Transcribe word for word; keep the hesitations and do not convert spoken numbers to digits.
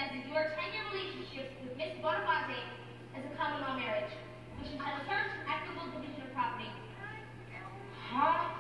circumstances, your ten-year relationship with Miss Bonifante is a common law marriage, which entitles her to equitable division of property. Huh?